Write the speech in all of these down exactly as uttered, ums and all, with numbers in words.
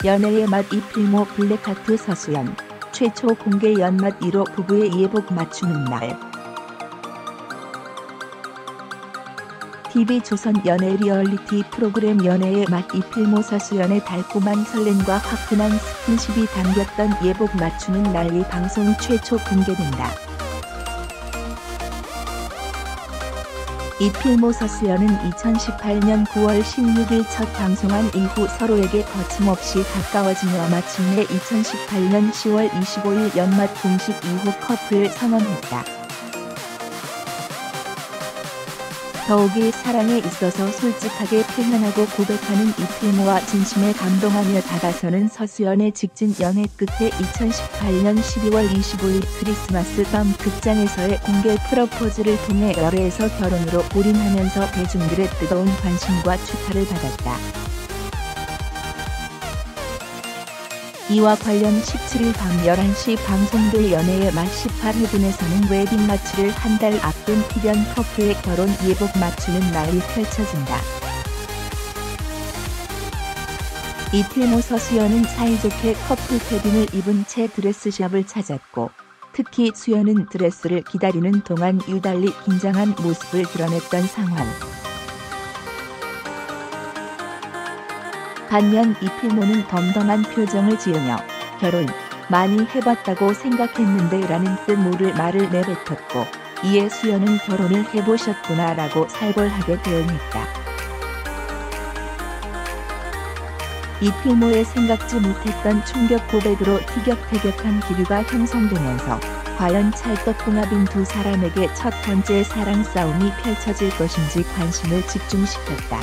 연애의 맛 이필모 블랙하트 서수연 최초 공개 연맛 일 호 부부의 예복 맞추는 날. 티비조선 연애 리얼리티 프로그램 연애의 맛 이필모 서수연의 달콤한 설렘과 화끈한 스킨십이 담겼던 예복 맞추는 날이 방송 최초 공개된다. 이필모 서수연은 이천십팔 년 구월 십육일 첫 방송한 이후 서로에게 거침없이 가까워지며 마침내 이천십팔 년 시월 이십오일 연맛 공식 이 호 커플 선언했다. 더욱이 사랑에 있어서 솔직하게 표현하고 고백하는 이필모와 진심에 감동하며 다가서는 서수연의 직진 연애 끝에 이천십팔 년 십이월 이십오일 크리스마스 밤 극장에서의 공개 프러포즈를 통해 열애에서 결혼으로 올인하면서 대중들의 뜨거운 관심과 축하를 받았다. 이와 관련 십칠일 밤 열한 시 방송될 연애의 맛 십팔 회분에서는 웨딩 마치를 한 달 앞둔 필연 커플의 결혼 예복 맞추는 날이 펼쳐진다. 이필모 서수연은 사이좋게 커플 패딩을 입은 채 드레스샵을 찾았고, 특히 수연은 드레스를 기다리는 동안 유달리 긴장한 모습을 드러냈던 상황. 반면 이필모는 덤덤한 표정을 지으며 결혼 많이 해봤다고 생각했는데 라는 뜻모를 말을 내뱉었고, 이에 수연은 결혼을 해보셨구나 라고 살벌하게 대응했다. 이필모의 생각지 못했던 충격 고백으로 티격태격한 기류가 형성되면서 과연 찰떡궁합인 두 사람에게 첫 번째 사랑 싸움이 펼쳐질 것인지 관심을 집중시켰다.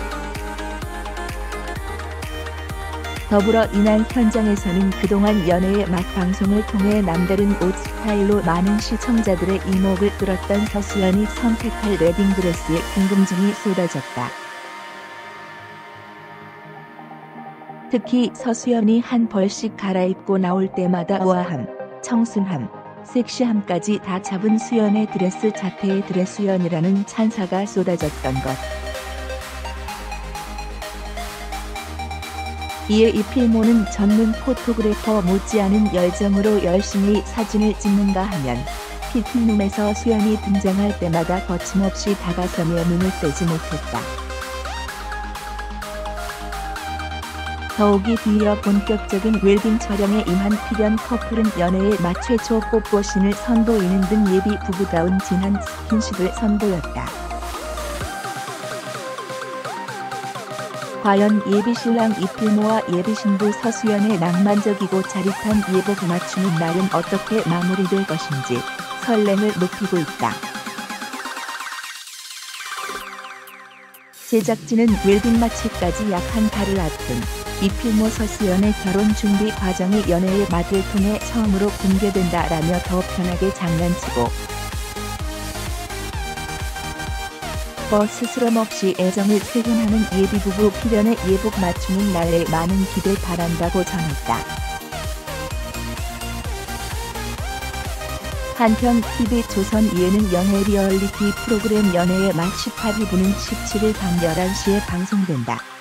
더불어 이날 현장에서는 그동안 연애의 맛 방송을 통해 남다른 옷 스타일로 많은 시청자들의 이목을 끌었던 서수연이 선택할 웨딩드레스에 궁금증이 쏟아졌다. 특히 서수연이 한 벌씩 갈아입고 나올 때마다 우아함, 청순함, 섹시함까지 다 잡은 수연의 드레스 자태에 드레수연이라는 찬사가 쏟아졌던 것. 이에 이필모는 전문 포토그래퍼 못지않은 열정으로 열심히 사진을 찍는가 하면 피팅룸에서 수연이 등장할 때마다 거침없이 다가서며 눈을 떼지 못했다. 더욱이 뒤이어 본격적인 웨딩 촬영에 임한 필연 커플은 연애의 맛 최초 뽀뽀신을 선보이는 등 예비 부부다운 진한 스킨십을 선보였다. 과연 예비신랑 이필모와 예비신부 서수연의 낭만적이고 짜릿한 예복 맞추는 날은 어떻게 마무리될 것인지 설렘을 높이고 있다. 제작진은 웨딩 마치까지 약 한 달을 앞둔 이필모 서수연의 결혼 준비 과정이 연애의 맛을 통해 처음으로 공개된다라며 더 편하게 장난치고 뭐 스스럼 없이 애정을 표현하는 예비부부 필연의 예복 맞추는 날에 많은 기대 바란다고 전했다. 한편 티비조선 예능 연애 리얼리티 프로그램 연애의 맛 십팔 회분은 십칠일 밤 열한 시에 방송된다.